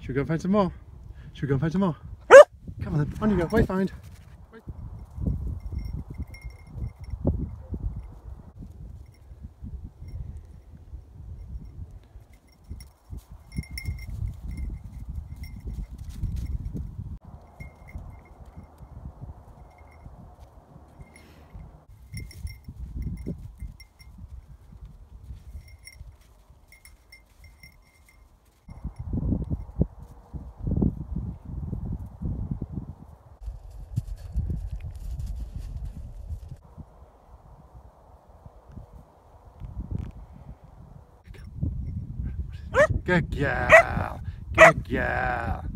Should we go and find some more? Should we go and find some more? Come on then, on you go, wayfind. Good girl. Good girl.